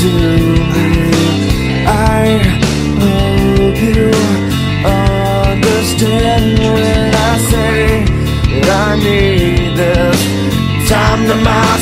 to me. I hope you understand when I say that I need this time to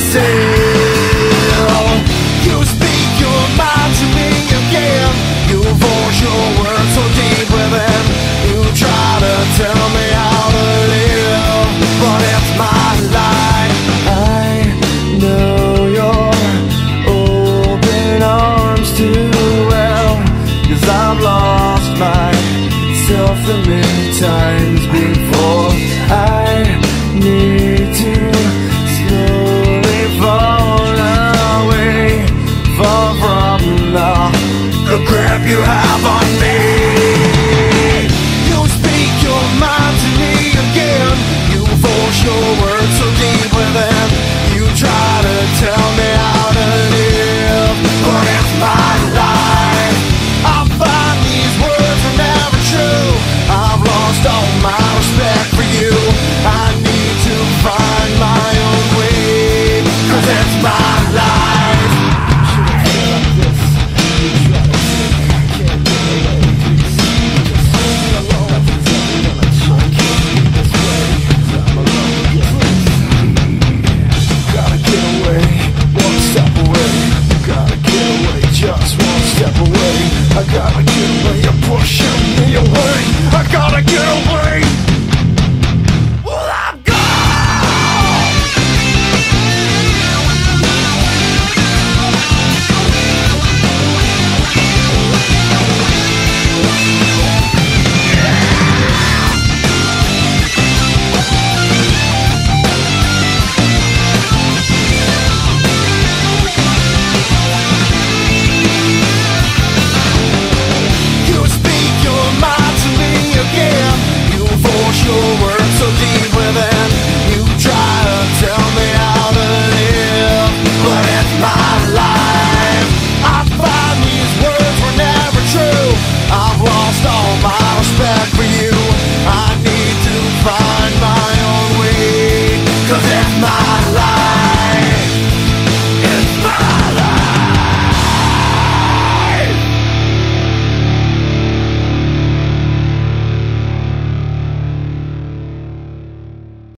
myself. You speak your mind to me again. You force your words so deep within. You try to tell me how to live, but it's my life. I know your open arms too well, 'cause I've lost myself a many times before. I need to slowly fall away, far from the grip you have on me. You speak your mind to me again. You force your words so deep within. You try to tell me how to live, but it's my life. I find these words are never true. I've lost all my respect for you. I need to find my own way, 'cause it's my life. Gotta get away, one step away. Gotta get away, just one step away. I gotta get away, you're pushing me away. I gotta get away. Well, I'm gone. You speak your mind to me again. You force your words